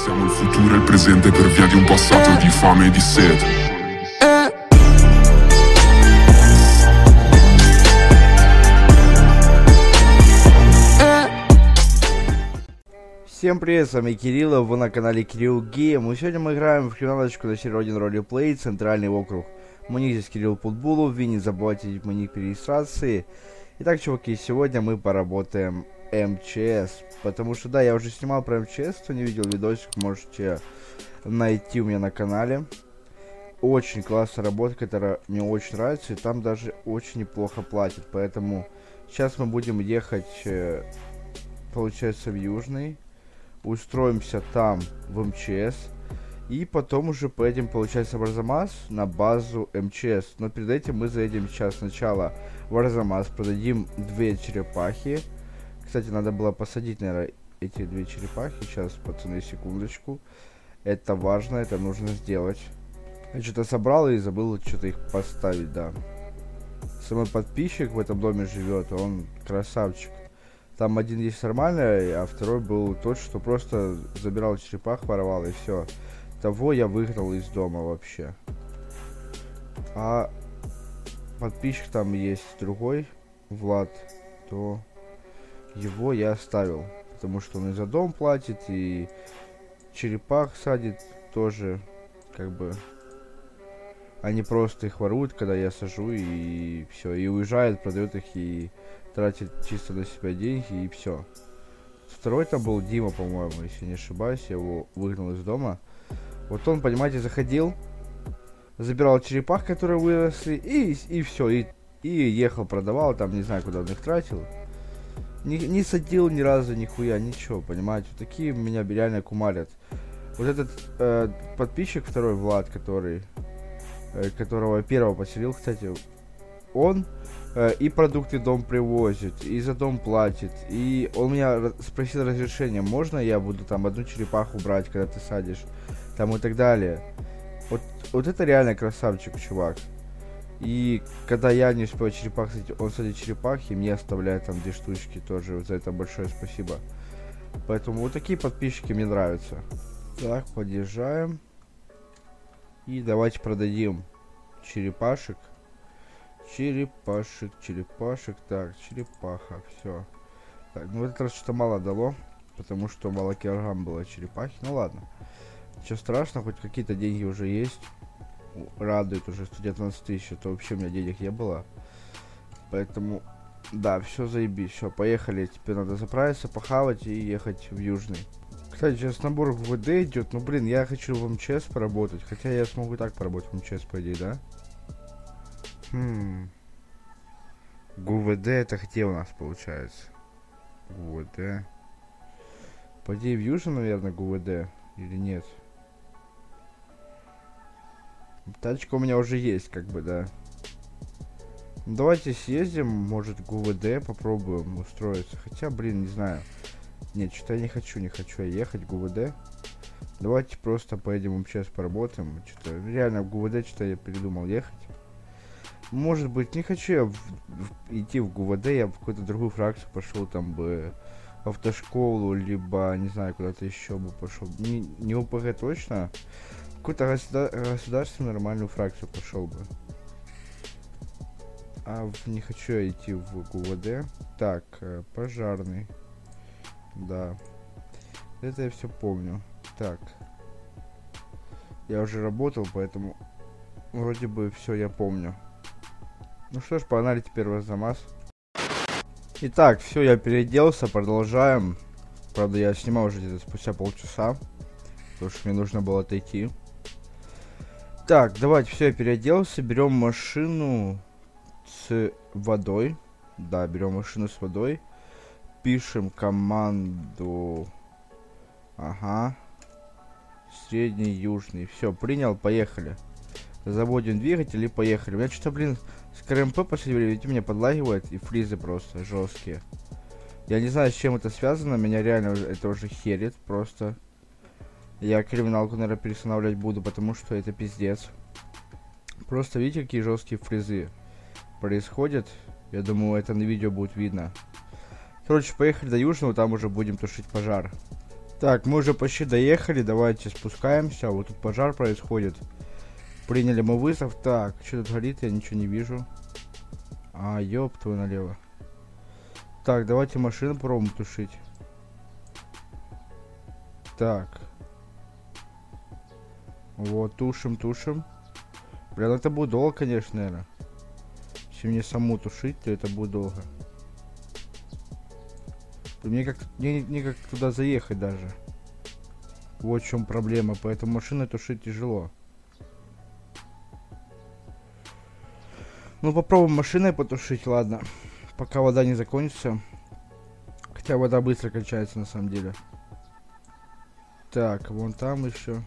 Siamo il futuro e il presente per via di un passato di fame e di sete. Всем привет, с вами Кирилл, вы на канале Кирилл Гейм. И сегодня мы играем в криминалочку на серии Родин Ролеплей, центральный округ. Мой ник здесь Кирилл Путбулов, вы не забывайте мой ник при регистрации. Итак, чуваки, сегодня мы поработаем МЧС. Потому что, да, я уже снимал про МЧС, кто не видел видосик, можете найти у меня на канале. Очень классная работа, которая мне очень нравится, и там даже очень неплохо платят. Поэтому сейчас мы будем ехать, получается, в Южный. Устроимся там в МЧС. И потом уже поедем, получается, в Арзамас на базу МЧС. Но перед этим мы заедем сейчас сначала в Арзамас, продадим 2 черепахи. Кстати, надо было посадить, наверное, эти 2 черепахи. Сейчас, пацаны, секундочку. Это важно, это нужно сделать. Я что-то собрал и забыл что-то их поставить, да. Самый подписчик в этом доме живет, он красавчик. Там один есть нормальный, а второй был тот, что просто забирал черепах, воровал, и все. Того я выгнал из дома вообще. А подписчик там есть другой, Влад, то его я оставил. Потому что он и за дом платит, и черепах садит тоже, как бы. Они просто их воруют, когда я сажу, и все. И уезжает, продает их, и тратит чисто на себя деньги, и все. Второй там был Дима, по-моему, если не ошибаюсь. Я его выгнал из дома. Вот он, понимаете, заходил, забирал черепах, которые выросли, и все. И ехал, продавал, там, не знаю, куда он их тратил. Не садил ни разу, нихуя, ничего, понимаете. Вот такие меня реально кумарят. Вот этот подписчик, второй Влад, которого первого поселил, кстати, он и продукты дом привозит, и за дом платит. И он меня спросил разрешение, можно я буду там одну черепаху брать, когда ты садишь, там и так далее. Вот это реально красавчик, чувак. И когда я не успел черепах садить, он садит черепахи, и мне оставляет там 2 штучки тоже. Вот за это большое спасибо. Поэтому вот такие подписчики мне нравятся. Так, подъезжаем. И давайте продадим черепашек. Черепашек. Так, черепаха. Все. Так, ну в этот раз что-то мало дало. Потому что мало килограмм было черепахи. Ну ладно. Ничего страшного, хоть какие-то деньги уже есть. Радует уже 119 тысяч. Это вообще у меня денег не было. Поэтому, да, все заебись. Все, поехали. Теперь надо заправиться, похавать и ехать в Южный. Кстати, сейчас набор в ВД идет. Ну, блин, я хочу в МЧС поработать. Хотя я смогу и так поработать в МЧС, по идее, да? ГУВД это где у нас получается? ГУВД. По идее, в Южном, наверное, ГУВД. Или нет? Тачка у меня уже есть, как бы, да. Ну, давайте съездим, может, ГУВД попробуем устроиться. Хотя, блин, не знаю. Нет, что-то я не хочу я ехать в ГУВД. Давайте просто поедем в МЧС поработаем. Что-то реально в ГУВД что-то я передумал ехать. Может быть, не хочу я идти в ГУВД, я в какую-то другую фракцию пошел, там бы в автошколу, либо, не знаю, куда-то еще бы пошел. Не ОПГ точно. Какую-то государственную нормальную фракцию пошел бы. А не хочу я идти в ГУВД. Так, пожарный. Да. Это я все помню. Так. Я уже работал, поэтому вроде бы все я помню. Ну что ж, погнали теперь в Арзамас. Итак, все, я переоделся, продолжаем. Правда, я снимал уже где-то спустя полчаса. Потому что мне нужно было отойти. Так, давайте, все, я переоделся. Берем машину с водой. Да, берем машину с водой. Пишем команду. Ага. Средний, южный. Все, принял, поехали. Заводим двигатель и поехали. У меня что-то, блин, с КРМП последнее время, видите, меня подлагивает. И фризы просто жесткие. Я не знаю, с чем это связано. Меня реально это уже херит просто. Я криминалку, наверное, переустанавливать буду, потому что это пиздец. Просто видите, какие жесткие фризы происходят. Я думаю, это на видео будет видно. Короче, поехали до Южного, там уже будем тушить пожар. Так, мы уже почти доехали, давайте спускаемся. Вот тут пожар происходит. Приняли мы вызов. Так, что тут горит, я ничего не вижу. А, ёб твою налево. Так, давайте машину попробуем тушить. Так. Вот, тушим. Блин, это будет долго, конечно, наверное. Если мне саму тушить, то это будет долго. Мне никак туда заехать даже. Вот в чем проблема. Поэтому машину тушить тяжело. Ну, попробуем машиной потушить, ладно. Пока вода не закончится. Хотя вода быстро кончается на самом деле. Так, вон там еще.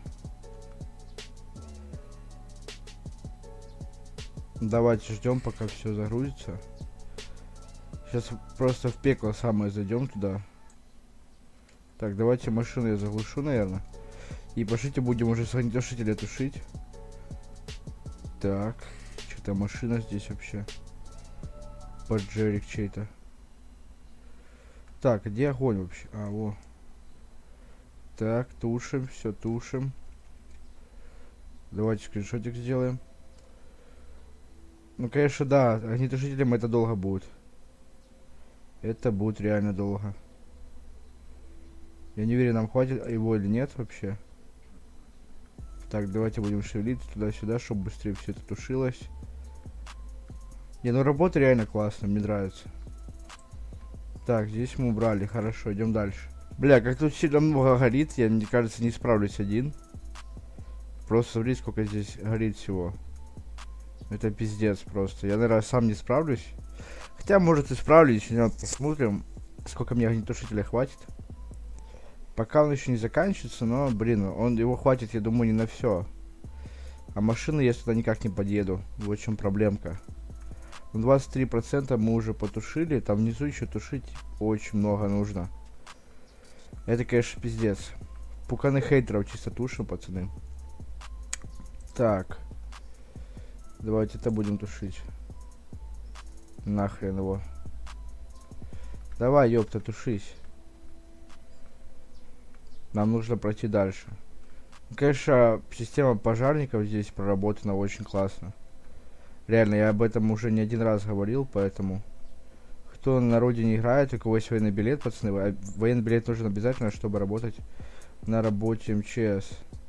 Давайте ждем, пока все загрузится. Сейчас просто в пекло самое зайдем туда. Так, давайте машину я заглушу, наверное. И пошлите будем уже с огнетушителя тушить. Так, что-то машина здесь вообще. Поджерик чей-то. Так, где огонь вообще? А, во. Так, тушим, все тушим. Давайте скриншотик сделаем. Ну, конечно, да, огнетушителем это долго будет. Это будет реально долго. Я не уверен, нам хватит его или нет вообще. Так, давайте будем шевелиться туда-сюда, чтобы быстрее все это тушилось. Не, ну работа реально классная, мне нравится. Так, здесь мы убрали, хорошо, идем дальше. Бля, как тут сильно много горит, я, мне кажется, не справлюсь один. Просто смотри, сколько здесь горит всего. Это пиздец просто. Я, наверное, сам не справлюсь. Хотя, может, и справлюсь. Посмотрим, сколько мне огнетушителя хватит. Пока он еще не заканчивается, но, блин, его хватит, я думаю, не на все. А машины я сюда никак не подъеду. Вот в чем проблемка. 23% мы уже потушили. Там внизу еще тушить очень много нужно. Это, конечно, пиздец. Пуканы хейтеров чисто тушим, пацаны. Так. Давайте это будем тушить. Нахрен его. Давай, ёпта, тушись. Нам нужно пройти дальше. Конечно, система пожарников здесь проработана очень классно. Реально, я об этом уже не один раз говорил, поэтому... Кто на родине играет, у кого есть военный билет, пацаны, военный билет нужен обязательно, чтобы работать на работе МЧС.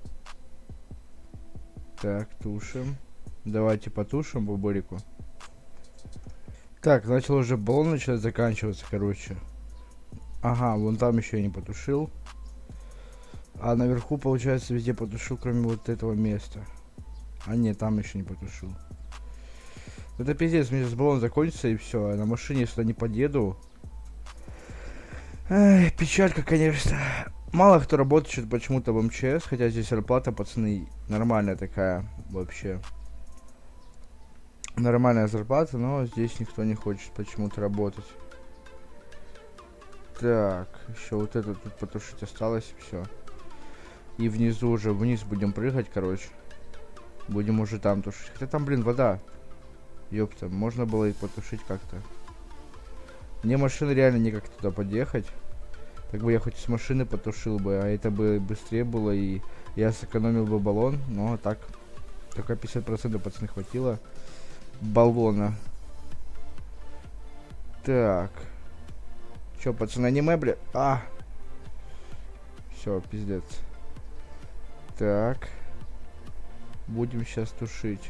Так, тушим. Давайте потушим бубырику. Так, начал уже баллон начинать заканчиваться, короче. Ага, вон там еще я не потушил. А наверху, получается, везде потушил, кроме вот этого места. А нет, там еще не потушил. Это пиздец, мне сейчас баллон закончится и все. А на машине я сюда не подъеду. Эх, печалька, конечно. Мало кто работает почему-то в МЧС, хотя здесь зарплата, пацаны, нормальная такая вообще. Нормальная зарплата, но здесь никто не хочет почему-то работать. Так, еще вот это тут потушить осталось, все. И внизу уже, вниз будем прыгать, короче. Будем уже там тушить. Хотя там, блин, вода. Ёпта, можно было и потушить как-то. Мне машина реально никак туда подъехать. Так бы я хоть с машины потушил бы, а это бы быстрее было, и я сэкономил бы баллон. Но так, только 50% пацаны хватило баллона. Так. Чё, пацаны, аниме, бля? А! Все, пиздец. Так. Будем сейчас тушить.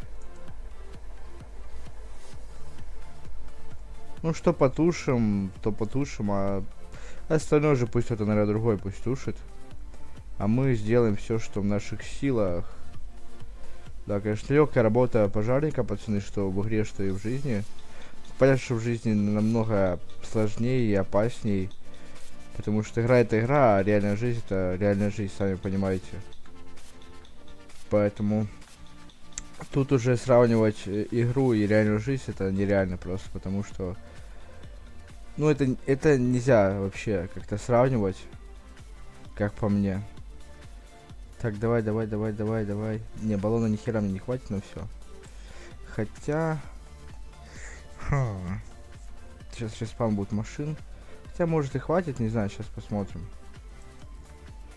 Ну что потушим, то потушим, а остальное же пусть это, наверное, другой пусть тушит. А мы сделаем все, что в наших силах. Да, конечно, легкая работа пожарника, пацаны, что в игре, что и в жизни. Понятно, что в жизни намного сложнее и опасней. Потому что игра это игра, а реальная жизнь это реальная жизнь, сами понимаете. Поэтому тут уже сравнивать игру и реальную жизнь это нереально просто, потому что... Ну, это нельзя вообще как-то сравнивать, как по мне. Так, давай. Не, баллона ни хера мне не хватит на все. Хотя... Сейчас респаун будет машин. Хотя, может и хватит, не знаю, сейчас посмотрим.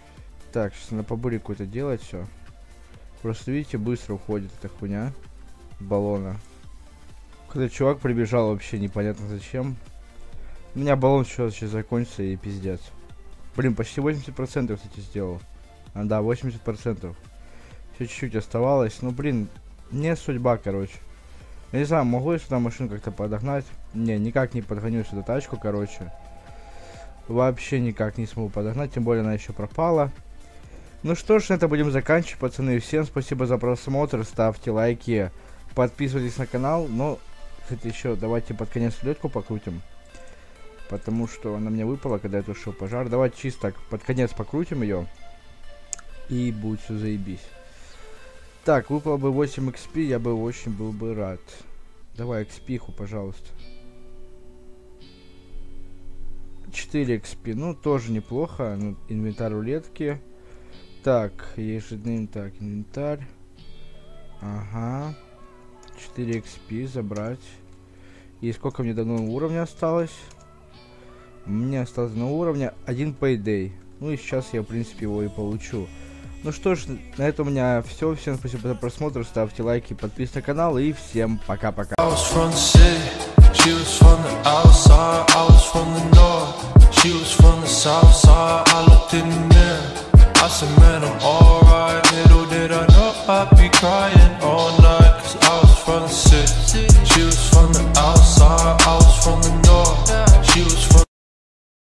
Так, сейчас надо по бурику это делать все. Просто видите, быстро уходит эта хуйня баллона. Когда чувак прибежал, вообще непонятно зачем. У меня баллон сейчас закончится и пиздец. Блин, почти 80%, кстати, сделал. А, да, 80%. Все чуть-чуть оставалось. Ну, блин, не судьба, короче. Я не знаю, могу я сюда машину как-то подогнать? Не, никак не подгоню сюда тачку, короче. Вообще никак не смогу подогнать, тем более она еще пропала. Ну что ж, на это будем заканчивать, пацаны. Всем спасибо за просмотр, ставьте лайки, подписывайтесь на канал. Но, кстати, еще давайте под конец лёдку покрутим. Потому что она мне выпала, когда я тушил пожар. Давайте чисто под конец покрутим ее. И будет все заебись. Так, выпало бы 8 XP, я бы очень был бы рад. Давай XP-ху, пожалуйста. 4 XP, ну тоже неплохо. Ну, инвентарь рулетки. Так, ежедневный, так, инвентарь. Ага. 4 XP забрать. И сколько мне до нового уровня осталось? Мне осталось до нового уровня 1 payday. Ну и сейчас я, в принципе, его и получу. Ну что ж, на этом у меня все. Всем спасибо за просмотр. Ставьте лайки, подписывайтесь на канал. И всем пока-пока. I said, man, I'm alright. Little did I know I'd be crying.